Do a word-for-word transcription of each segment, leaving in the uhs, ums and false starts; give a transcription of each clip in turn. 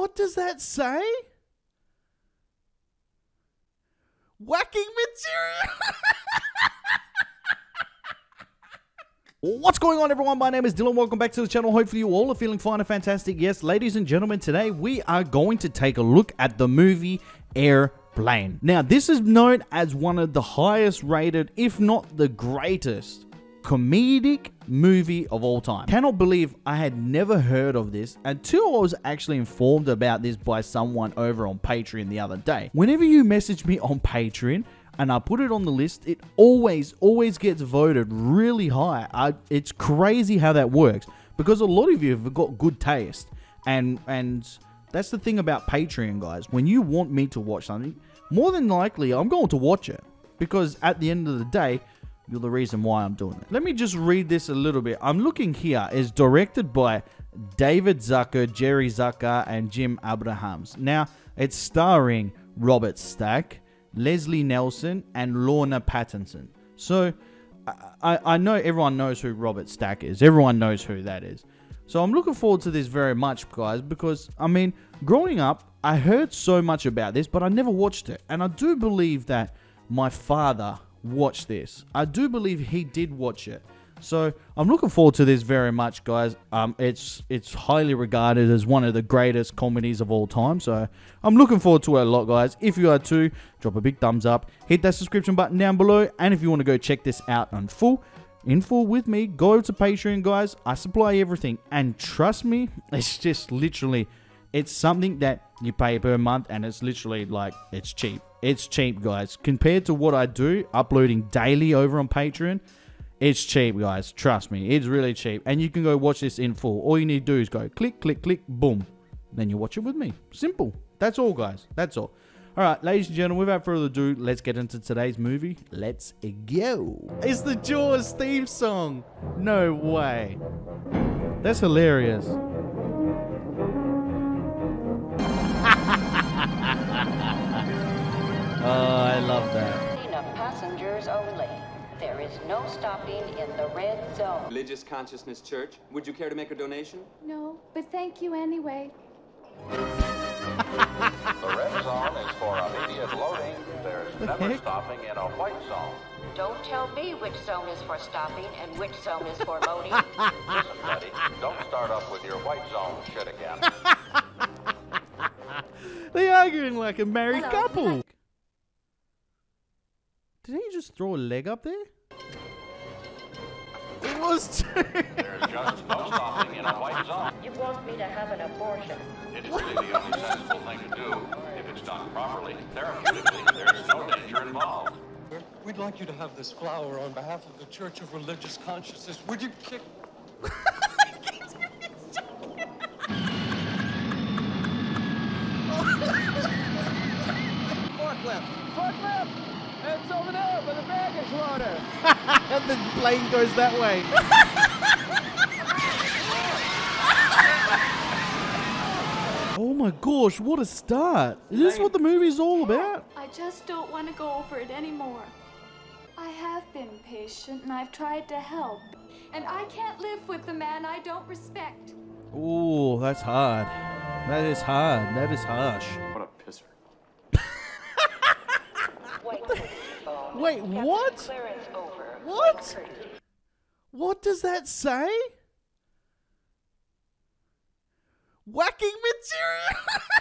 What does that say? Whacking material. What's going on, everyone? My name is Dylan. Welcome back to the channel. Hopefully you all are feeling fine and fantastic. Yes, ladies and gentlemen, today we are going to take a look at the movie Airplane. Now, this is known as one of the highest rated, if not the greatest, comedic movie of all time. Cannot believe I had never heard of this until I was actually informed about this by someone over on Patreon the other day. Whenever you message me on Patreon and I put it on the list, it always, always gets voted really high. I, it's crazy how that works because a lot of you have got good taste. And, and that's the thing about Patreon, guys. When you want me to watch something, more than likely, I'm going to watch it. Because at the end of the day, you're the reason why I'm doing it. Let me just read this a little bit. I'm looking here. It's directed by David Zucker, Jerry Zucker, and Jim Abrahams. Now, it's starring Robert Stack, Leslie Nelson, and Lorna Pattinson. So, I, I know everyone knows who Robert Stack is. Everyone knows who that is. So, I'm looking forward to this very much, guys, because, I mean, growing up, I heard so much about this, but I never watched it. And I do believe that my father watched this. I do believe he did watch it. So I'm looking forward to this very much, guys. Um, it's it's highly regarded as one of the greatest comedies of all time. So I'm looking forward to it a lot, guys. If you are too, drop a big thumbs up, hit that subscription button down below, and if you want to go check this out in full, in full with me, go over to Patreon, guys. I supply everything, and trust me, it's just literally, it's something that you pay per month, and it's literally like, it's cheap. It's cheap, guys. Compared to what I do, uploading daily over on Patreon, it's cheap, guys. Trust me. It's really cheap. And you can go watch this in full. All you need to do is go click, click, click, boom. Then you watch it with me. Simple. That's all, guys. That's all. All right, ladies and gentlemen, without further ado, let's get into today's movie. Let's go. It's the Jaws theme song. No way. That's hilarious. Oh, I love that. Of passengers only. There is no stopping in the red zone. Religious Consciousness Church. Would you care to make a donation? No, but thank you anyway. The red zone is for immediate loading. There's The never heck? stopping in a white zone. Don't tell me which zone is for stopping and which zone is for loading. Listen, Betty, don't start up with your white zone shit again. They're arguing like a married Hello. couple. Did he just throw a leg up there? It was two. There's just no stopping in a white zone. You want me to have an abortion? It is really the only sensible thing to do. If it's done properly, therapeutically, there's no danger involved. We'd like you to have this flower on behalf of the Church of Religious Consciousness. Would you kick? Forklift! Forklift! It's over there by the baggage loader! And the plane goes that way. Oh my gosh, what a start. Is this what the movie's all about? I just don't want to go over it anymore. I have been patient and I've tried to help. And I can't live with the man I don't respect. Ooh, that's hard. That is hard. That is harsh. What a pisser. White courtesy phone. Wait, Captain what? Clearance over. What? White courtesy. What does that say? Whacking material.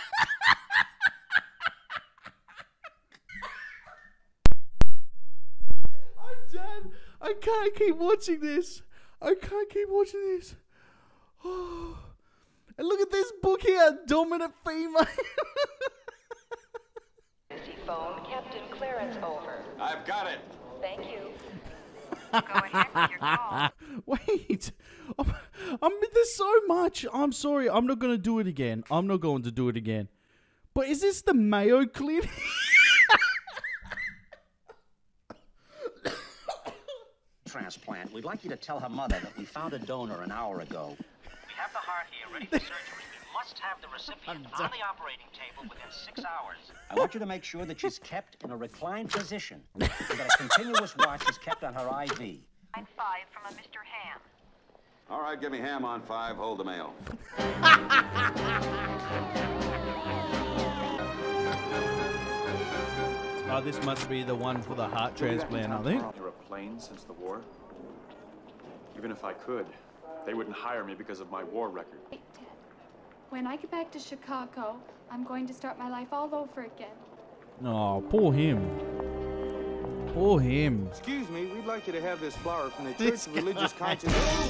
I'm done. I can't keep watching this. I can't keep watching this. Oh. And look at this book here, Dominant Female. Courtesy phone. Captain Clearance over. I've got it. Thank you. Wait, I'm, I'm there's so much. I'm sorry, I'm not gonna do it again. I'm not going to do it again. But is this the Mayo Clinic? Transplant. We'd like you to tell her mother that we found a donor an hour ago. We have the heart here ready for surgery. We must have the recipient on the operating table within six hours. I want you to make sure that she's kept in a reclined position, so that a continuous watch is kept on her I V. Line five from a Mister Ham. All right, give me ham on five. Hold the mail. Oh, this must be the one for the heart transplant, I think. Near a plane since the war. Even if I could, they wouldn't hire me because of my war record. Wait, Ted. When I get back to Chicago, I'm going to start my life all over again. Oh, poor him. Poor him. Excuse me, we'd like you to have this flower from the Church of Religious Conscience.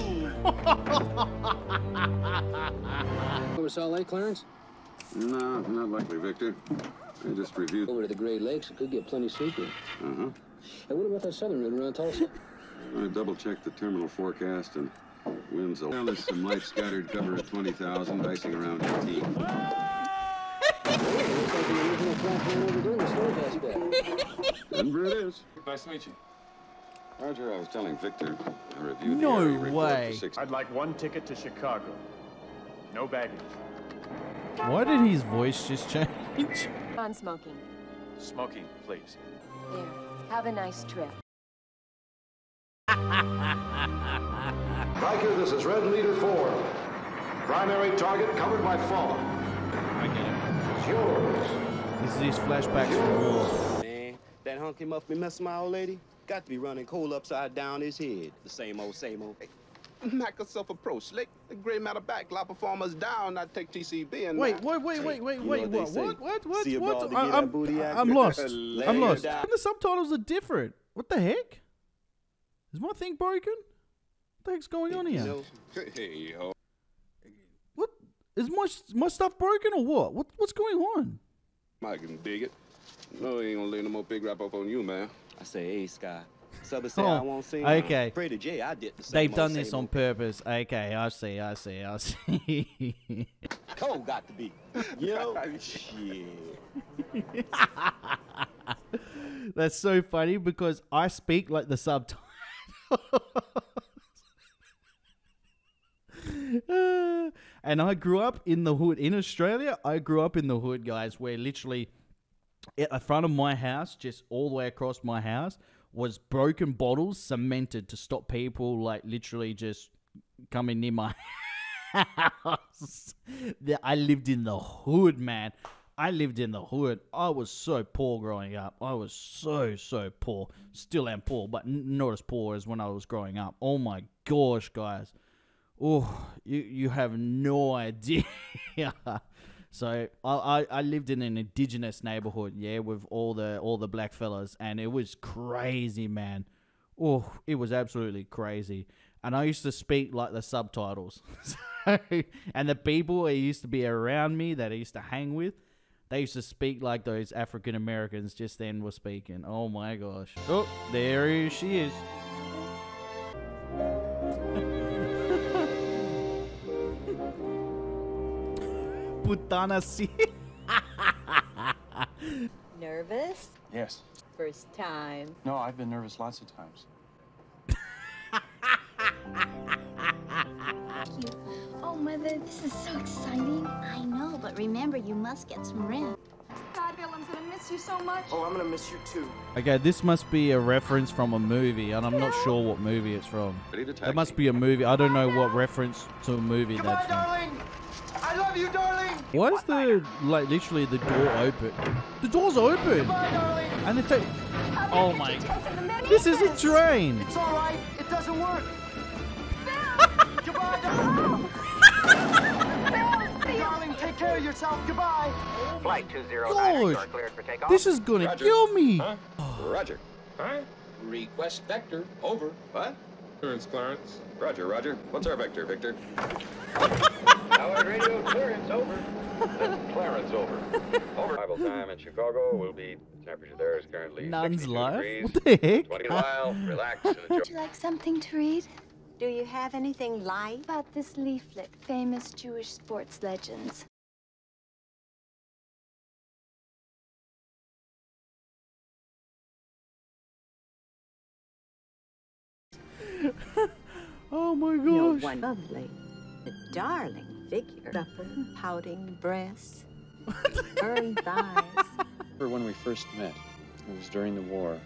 Over Salt Lake, Clarence? No, not likely, Victor. I just reviewed. Over to the Great Lakes, it could get plenty sleepy. Uh-huh. Hey, what about that southern route around Tulsa? I double-checked the terminal forecast and winds. Well, there's some light scattered cover at twenty thousand, icing around eighteen. Looks like the original flat plan over doing the storecast back. Denver it is. Nice to meet you. Roger, I was telling Victor, I reviewed No the area report way. for six. I'd like one ticket to Chicago. No baggage. Why did his voice just change? On smoking. Smoking, please. There. Have a nice trip. Riker, this is Red Leader four. Primary target covered by fog. I get it. It's yours. This is these flashbacks from war. Man, that hunky must be messing my old lady. Got to be running coal upside down his head. The same old, same old. Hey, knock yourself a pro, Slick. The gray matter back, lot performers down. I take T C B and wait, wait, wait, wait, wait, wait, what, what, what, what, See what? what? I, I'm, I'm lost. I'm lost. And the subtitles are different. What the heck? Is my thing broken? What the heck's going on here? Hey, yo. What is my my stuff broken or what? What what's going on? I can dig it. No, he ain't gonna lay no more big rap up on you, man. I say, hey, Sky. Subba say Oh, I won't sing. okay. Pray to Jay, I did the same. They've old, done same this on old. purpose. Okay, I see, I see, I see. Cole got to be. Yo, shit. That's so funny because I speak like the subtitle. Uh, and I grew up in the hood. In Australia, I grew up in the hood, guys, where literally at the front of my house, just all the way across my house, was broken bottles cemented to stop people, like, literally just coming near my house. Yeah, I lived in the hood, man. I lived in the hood. I was so poor growing up. I was so, so poor. Still am poor, but n- not as poor as when I was growing up. Oh my gosh, guys. Oh, you, you have no idea. So I, I, I lived in an indigenous neighborhood, yeah, with all the all the black fellas, and it was crazy, man. Oh, it was absolutely crazy. And I used to speak like the subtitles. So, and the people that used to be around me that I used to hang with, they used to speak like those African Americans just then were speaking. Oh my gosh. Oh, there she is. Putana si. Nervous? Yes. First time. No, I've been nervous lots of times. Oh, Mother, this is so exciting. I know, but remember, you must get some rest. God, Bill, I'm gonna miss you so much. Oh, I'm gonna miss you too. Okay, this must be a reference from a movie, and I'm not sure what movie it's from. It must be a movie. I don't know what reference to a movie Come that's on, from. darling. I love you, darling. Why is the, like, literally the door open? The door's open! Goodbye, darling. And it's a... Oh my god. This is a train! It's all right. It doesn't work. Goodbye, darling. Darling, take care of yourself. Goodbye. Flight two zero nine, you are Gosh, cleared for takeoff. this is gonna Roger. kill me! Huh? Roger. Huh? Request vector. Over. What? Clearance, Clarence. Roger, Roger. What's our vector, Victor? Howard radio clearance over. Clarence over. Over. Arrival time in Chicago will be, temperature there is currently Nuns sixty-two life? degrees. What the heck? twenty mile, relax and enjoy. Would you like something to read? Do you have anything light? About this leaflet, famous Jewish sports legends. Oh my You're gosh. one lovely, a darling figure. Supple, pouting breasts, earned thighs. Remember when we first met? It was during the war.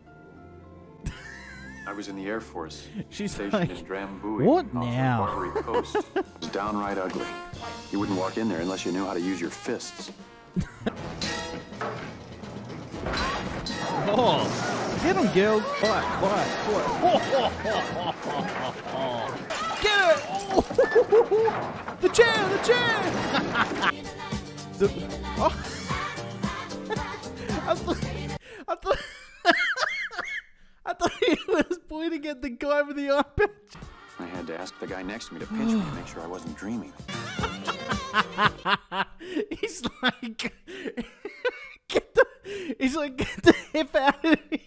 I was in the Air Force, She's stationed like, in Drambuie, what off now? the Barbary Coast. It was downright ugly. You wouldn't walk in there unless you knew how to use your fists. Oh, get him, girls. Fight, fight, fight. Get it. Oh. The chair, the chair. the, oh. I thought, I thought, I thought he was pointing at the guy with the eye patch. I had to ask the guy next to me to pinch me to make sure I wasn't dreaming. He's like, get the, he's like, get the hip out of me.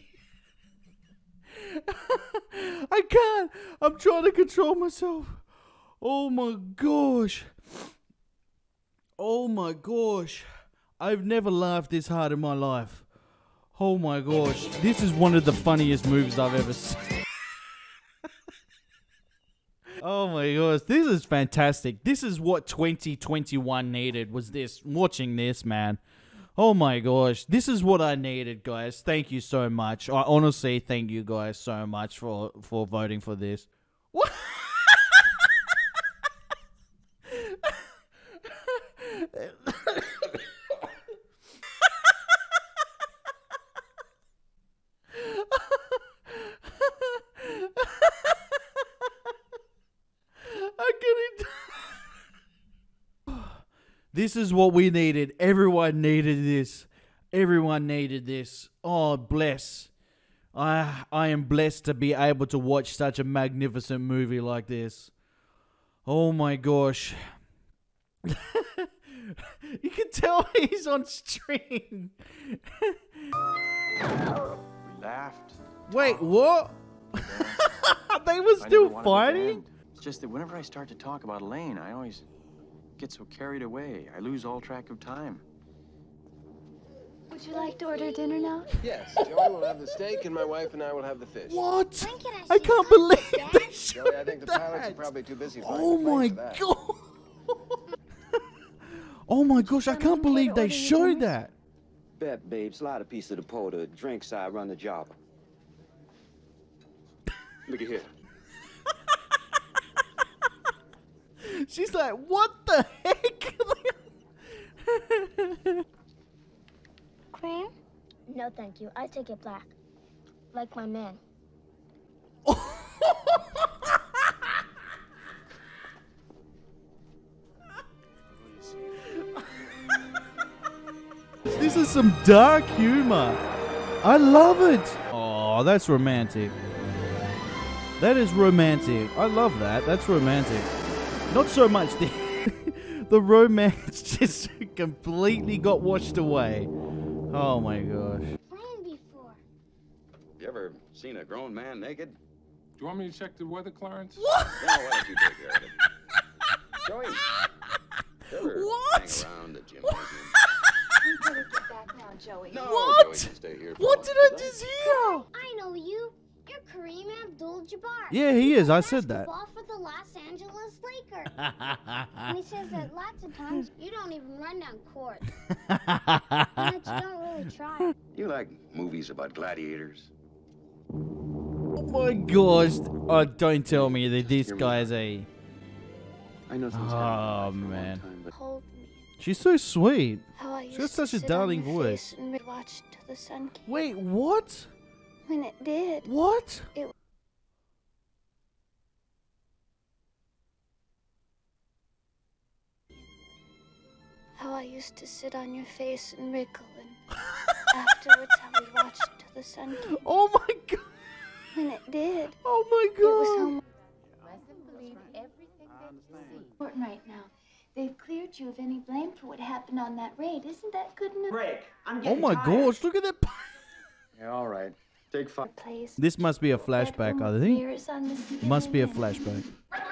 I can't. I'm trying to control myself. Oh my gosh. Oh my gosh. I've never laughed this hard in my life. Oh my gosh. This is one of the funniest movies I've ever seen. Oh my gosh. This is fantastic. This is what twenty twenty-one needed, was this. Watching this, man. Oh my gosh. This is what I needed, guys. Thank you so much. I honestly thank you guys so much for, for voting for this. What? This is what we needed. Everyone needed this. Everyone needed this. Oh, bless. I I am blessed to be able to watch such a magnificent movie like this. Oh my gosh. You can tell he's on string. We laughed. Wait, what? They were still fighting? It's just that whenever I start to talk about Elaine, I always get so carried away. I lose all track of time. Would you like to order dinner now? Yes, Joey will have the steak and my wife and I will have the fish. What? I can't believe they showed Joey, I think the that. pilots are probably too busy. Oh my god. Oh my gosh, I can't believe they showed that. Bet, babe. Slide a piece of the porter. Drink side, run the job. Look at here. She's like, what the heck? Cream? No, thank you. I take it black. Like my man. This is some dark humor. I love it. Oh, that's romantic. That is romantic. I love that. That's romantic. Not so much the the romance just completely got washed away. Oh my gosh. You ever seen a grown man naked? Do you want me to check the weather, Clarence? What? No, why don't you take care of it? Joey, you ever What? hang around the gymnasium? You better get back now, Joey. No, What? Joey can stay here. What did I just hear? I know you. You're Kareem Abdul-Jabbar. Yeah, he is. I said that. Basketball for the Los Angeles Lakers. And he says that lots of times you don't even run down court. And that you don't really try. You like movies about gladiators? Oh my gosh. Oh, don't tell me that this guy's a... I know things Oh, man. Hold me. She's so sweet. How I She's used got such to a sit darling on your voice. face and watch till the sun came. Wait, what? When it did. What? It How I used to sit on your face and wrinkle, and afterwards how we watched till the sun came. Oh my god. When it did. Oh my It was god. home. Believe everything that you see. Important right now. They've cleared you of any blame for what happened on that raid. Isn't that good enough? Break. I'm Oh getting my tired. gosh, look at that. Yeah, all right. Take five. Place. This must be a flashback, I think. Mirrors on the ceiling. Must be a and- flashback.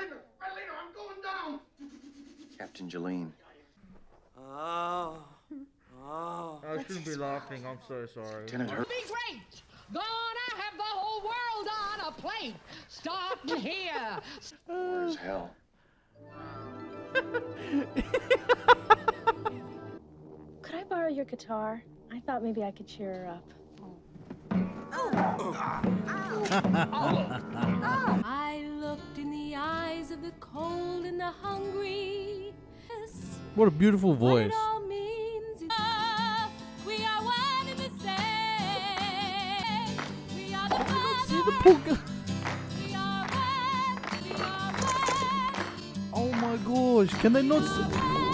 Captain Jolene. Oh. Oh. I shouldn't be laughing. I'm so sorry. Lieutenant Hur- Be great! Gonna have the whole world on a plate. Starting here. Where's hell? Could I borrow your guitar? I thought maybe I could cheer her up. I looked in the eyes of the cold and the hungry. What a beautiful voice. What it all means is, uh, we are one and the same. God. Oh my gosh, can they not s-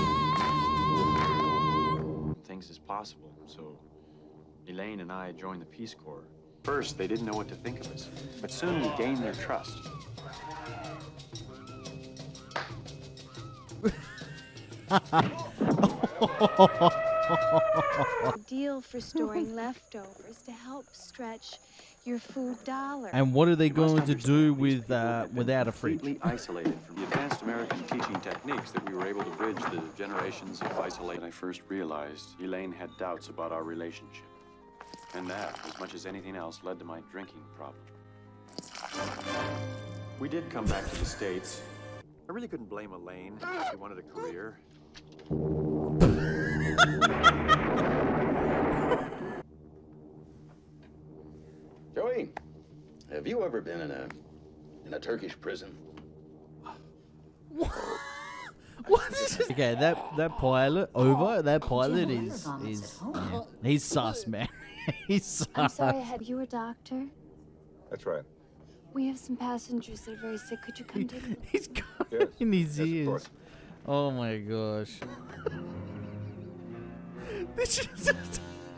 Things is possible, so Elaine and I joined the Peace Corps. First, they didn't know what to think of us, but soon we gained their trust. Deal for storing leftovers to help stretch your food dollar. And what are they going to do with uh, without a fridge? Completely isolated from the advanced American teaching techniques that we were able to bridge the generations of isolation. I first realized Elaine had doubts about our relationship. And that, as much as anything else, led to my drinking problem. We did come back to the States. I really couldn't blame Elaine. She wanted a career. Joey, have you ever been in a in a Turkish prison? What is this? Okay, that that pilot over. That pilot is is yeah, he's sus, man. He's sus. I'm sorry, have you a doctor? That's right. We have some passengers that are very sick. Could you come take them? He's got it in his ears. Oh my gosh. This is just.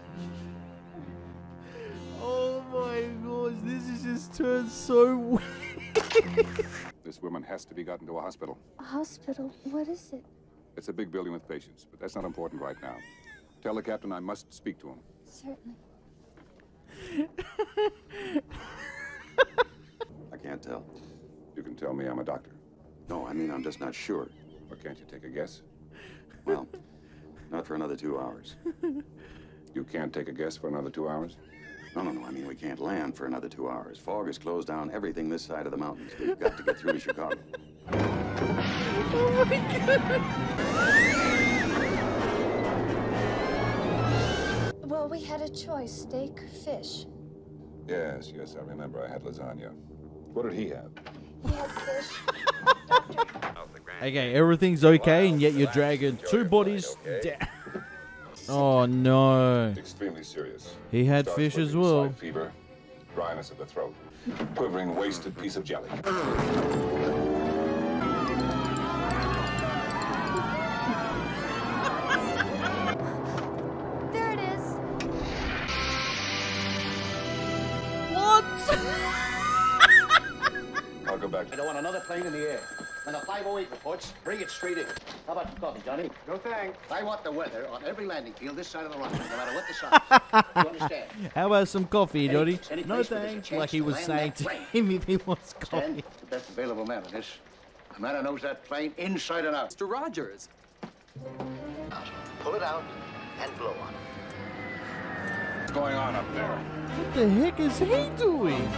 Oh my gosh, this is just turned so weird. This woman has to be gotten to a hospital. A hospital? What is it? It's a big building with patients, but that's not important right now. Tell the captain I must speak to him. Certainly. I can't tell. You can tell me I'm a doctor. No, I mean, I'm just not sure. Or can't you take a guess? Well, not for another two hours. You can't take a guess for another two hours? No, no, no. I mean, we can't land for another two hours. Fog has closed down everything this side of the mountains. We've got to get through to Chicago. Oh my God. Well, we had a choice, steak or fish. Yes, yes, I remember. I had lasagna. What did he have? He had fish. Okay, everything's okay, and yet you're dragging two bodies down. Oh no. Extremely serious. He had Starts fish with as well. slight fever, dryness of the throat, quivering, wasted piece of jelly. There it is. What? I'll go back. I don't want another plane in the air. And a five oh eight reports, bring it straight in. How about some coffee, Johnny? No thanks. I want the weather on every landing field this side of the Rockies, no matter what the size. You understand? How about some coffee, Johnny? Any No place where there's a thanks. chance Like he to was land saying that to plane. him if he wants Stan, coffee. the best available man on this. A man who knows that plane inside and out. Mister Rogers. Pull it out and blow on it. What's going on up there? What the heck is he doing?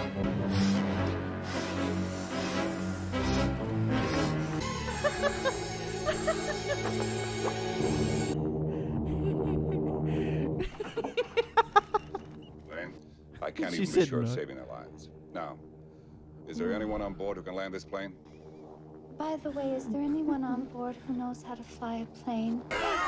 Lane, I can't She even be said sure of no. saving their lives. Now, is there anyone on board who can land this plane? By the way, is there anyone on board who knows how to fly a plane?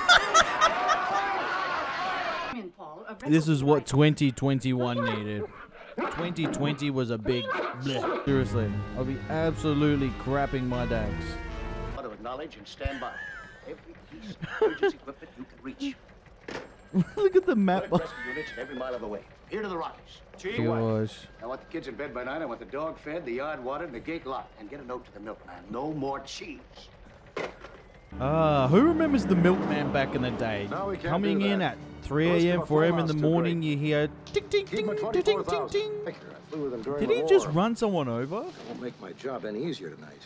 This is what twenty twenty-one needed. twenty twenty was a big bleh. Seriously, I'll be absolutely crapping my dags. I want to acknowledge and stand by every piece of emergency equipment you can reach. Look at the map. Rescue units every mile of the way. Here to the Rockies. Chief. Gosh. I want the kids in bed by night. I want the dog fed, the yard watered, and the gate locked. And get a note to the milkman. No more cheese. Ah, who remembers the milkman back in the day? No, we can't Coming do in that. at three a m, four a m in the morning, you hear ting ting ting ting ting ting ting. I flew with him during Did the he war. just run someone over? Won't make my job any easier tonight.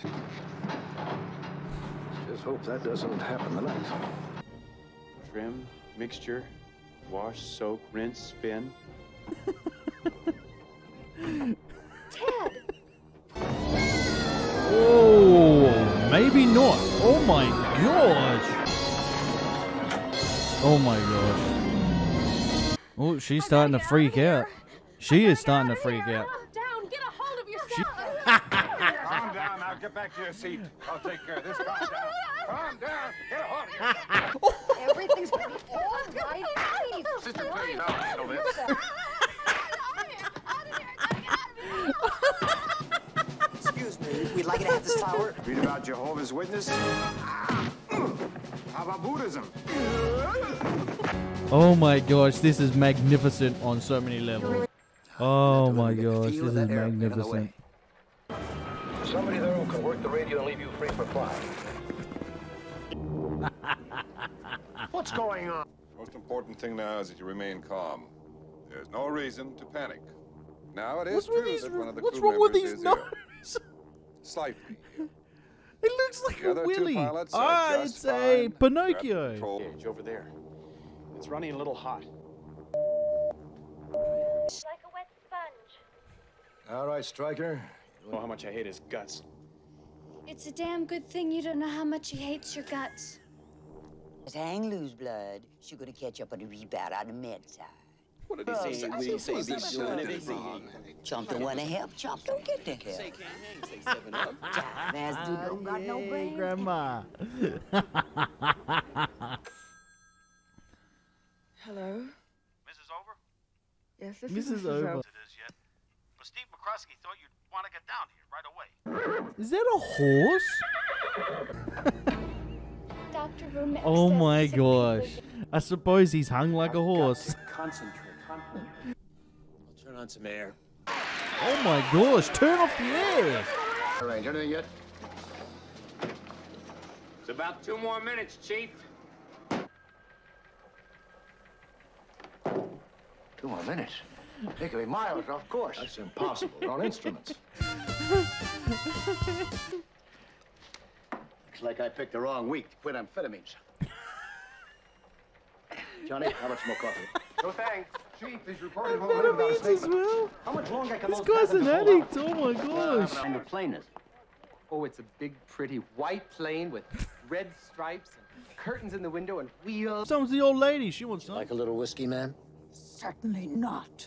Just hope that doesn't happen tonight. Trim, mixture, wash, soak, rinse, spin. Ted! Oh, maybe not. Oh my gosh. Oh my gosh. Oh, she's starting to freak out. She is starting to freak out. Calm down. Get a hold of yourself. Calm down. Now get back to your seat. I'll take care of this. Calm down. Calm down. Get a hold of yourself. Everything's gonna be all right. Please. Sister, please, I'll handle this. Out of here. Out of here. Gotta get out of here. Read about Jehovah's Witness? How about Buddhism? Oh my gosh, this is magnificent on so many levels. Oh my gosh, this is magnificent. Somebody there who can work the radio and leave you free for flying. What's going on? Most important thing now is that you remain calm. There's no reason to panic. Now it is What's, with true these, that one of the what's crew wrong with members these is ill. nose? Slightly. It looks like The a other two willy. pilots are Ah, just it's a fine. Pinocchio. Control. Gauge over there. It's running a little hot. Like a wet sponge. All right, Stryker. You know how much I hate his guts. It's a damn good thing you don't know how much he hates your guts. Just hang loose, blood. She's gonna catch up on the rebound on the med side. What did he say? We say he's doing anything. Chomp don't wanna help. Chomp don't get the help. Say can't hang. Say seven up. Fast dude don't got no Hey, brain. Grandma. Hello? Missus Over? Yes, this Missus is Over. Over. It is yet. But Steve McCroskey thought you'd want to get down here right away. Is that a horse? Doctor Room. Oh my gosh. I suppose he's hung like a horse. Concentrate. Concentrate. I'll turn on some air. Oh my gosh, turn off the air. All right, anything yet? It's about two more minutes, Chief. Two more minutes. Taking me miles off course. That's impossible. We're on instruments. Looks like I picked the wrong week to quit amphetamines. Johnny, how much more coffee? No thanks. Chief, he's reporting home without a Amphetamines as statement. well. How much longer can This those guy's an passengers hold addict. out? Oh my gosh. And the plane is. Oh, it's a big, pretty white plane with red stripes and curtains in the window and wheels. Someone's the old lady. She wants some. Like a little whiskey, man? Certainly not.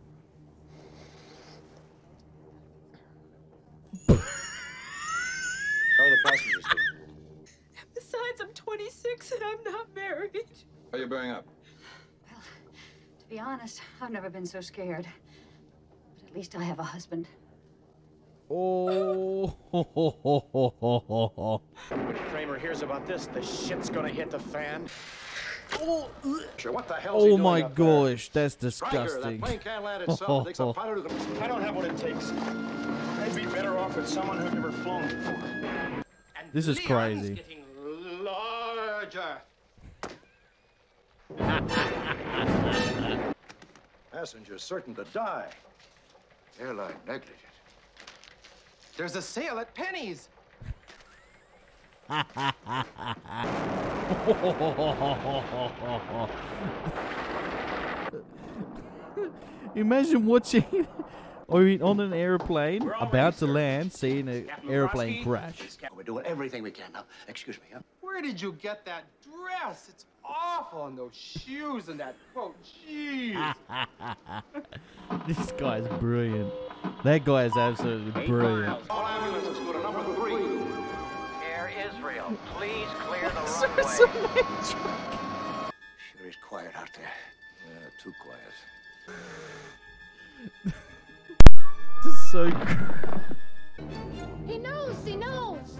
How are the passengers doing? Besides, I'm twenty-six and I'm not married. Are you bearing up? To be honest, I've never been so scared. But at least I have a husband. Oh. When Kramer hears about this, the shit's gonna hit the fan. Oh, Sure, what the hell's he oh doing my up there? gosh, that's Stryker, that disgusting. plane can't land itself. It takes a pilot who can... I don't have what it takes. I'd be better off with someone who's never flown before. And This is Leon's crazy. getting larger. Passengers certain to die. Airline negligent. There's a sale at Penny's. Imagine watching or on an airplane about to land, seeing an airplane crash. We're doing everything we can now. Excuse me, huh? Where did you get that dress? It's awful. And those shoes and that coat. Jeez. This guy's brilliant. That guy is absolutely brilliant. All ambulances go to number three. Air Israel, please clear the So- runway. so much. Sure is quiet out there. Yeah, too quiet. This is so cr- He knows, he knows.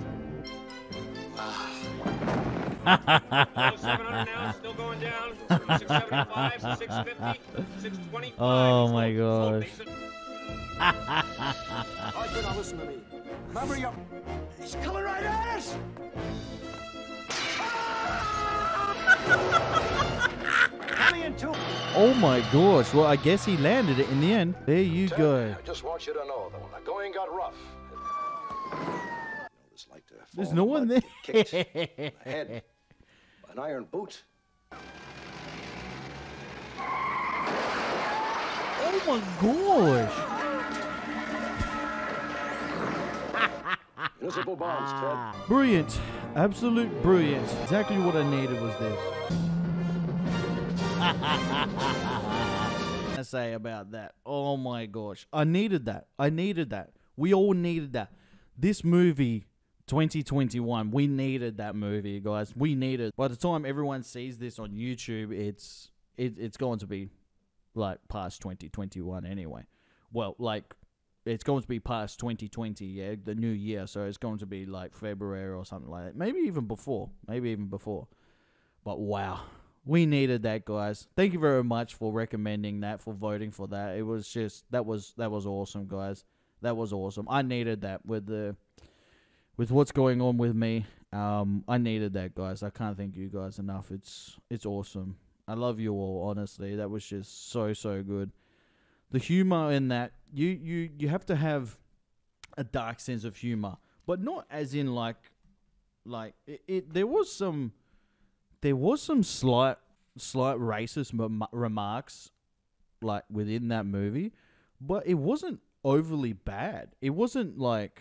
seven hundred now, still going down. six seventy-five, six fifty, six twenty-five. Oh my gosh. All right, good, now listen to me. Remember your... He's coming right at us! Coming in two. Oh my gosh. Well, I guess he landed it in the end. There you go. I just want you to know that when the going got rough, like to There's fall no in one mud, there. get kicked in the head by an iron boot. Oh my gosh. Municipal bonds, Ted. Brilliant. Absolute brilliant. Exactly what I needed was this. I say about that. Oh my gosh. I needed that. I needed that. We all needed that. This movie, twenty twenty-one, we needed that movie, guys. We needed. By the time everyone sees this on YouTube, it's it, it's going to be like past twenty twenty-one anyway. Well, like it's going to be past twenty twenty, yeah, the new year. So it's going to be like February or something like that. Maybe even before. Maybe even before. But wow, we needed that, guys. Thank you very much for recommending that, for voting for that. It was just that was that was awesome, guys. That was awesome. I needed that with the with what's going on with me. Um, I needed that, guys. I can't thank you guys enough. It's it's awesome. I love you all, honestly. That was just so so good. The humor in that, you you you have to have a dark sense of humor, but not as in like like it, it there was some there was some slight slight racist rem- remarks like within that movie, but it wasn't overly bad. It wasn't like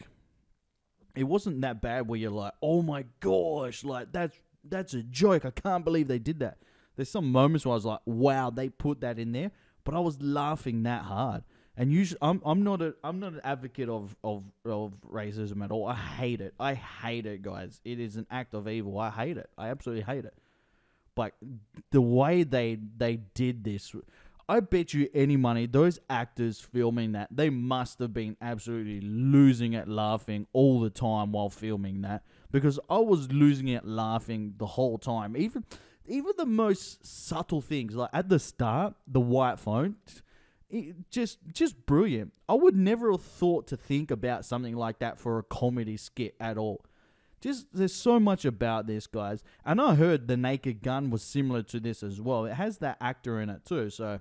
it wasn't that bad where you're like, "Oh my gosh, like that's that's a joke. I can't believe they did that." There's some moments where I was like, "Wow, they put that in there." But I was laughing that hard, and usually I'm I'm not a I'm not an advocate of, of of racism at all. I hate it. I hate it, guys. It is an act of evil. I hate it. I absolutely hate it. But the way they they did this, I bet you any money those actors filming that, they must have been absolutely losing it laughing all the time while filming that, because I was losing it laughing the whole time. Even. Even the most subtle things, like at the start, the white phone, it just just brilliant. I would never have thought to think about something like that for a comedy skit at all. Just, there's so much about this, guys. And I heard The Naked Gun was similar to this as well. It has that actor in it too. So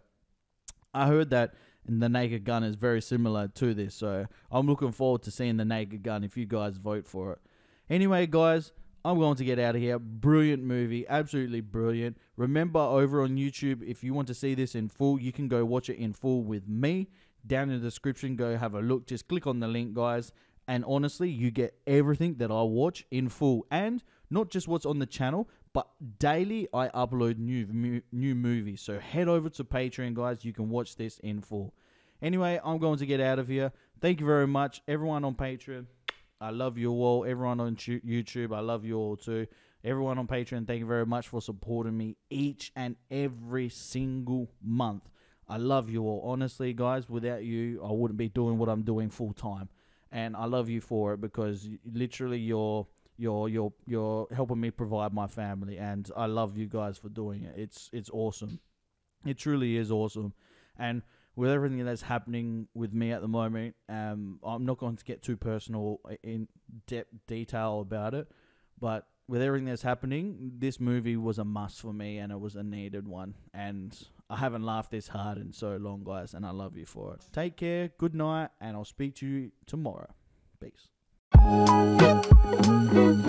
I heard that The Naked Gun is very similar to this. So I'm looking forward to seeing The Naked Gun if you guys vote for it. Anyway, guys, I'm going to get out of here. Brilliant movie. Absolutely brilliant. Remember, over on YouTube, if you want to see this in full, you can go watch it in full with me. Down in the description, go have a look. Just click on the link, guys. And honestly, you get everything that I watch in full. And not just what's on the channel, but daily I upload new, new movies. So head over to Patreon, guys. You can watch this in full. Anyway, I'm going to get out of here. Thank you very much, everyone on Patreon. I love you all. Everyone on YouTube, I love you all too. Everyone on Patreon, thank you very much for supporting me each and every single month. I love you all. Honestly, guys, without you, I wouldn't be doing what I'm doing full time. And I love you for it, because literally you're you're you're you're helping me provide my family, and I love you guys for doing it. It's it's awesome. It truly is awesome. And with everything that's happening with me at the moment, um, I'm not going to get too personal in depth detail about it, but with everything that's happening, this movie was a must for me, and it was a needed one. And I haven't laughed this hard in so long, guys, and I love you for it. Take care, good night, and I'll speak to you tomorrow. Peace.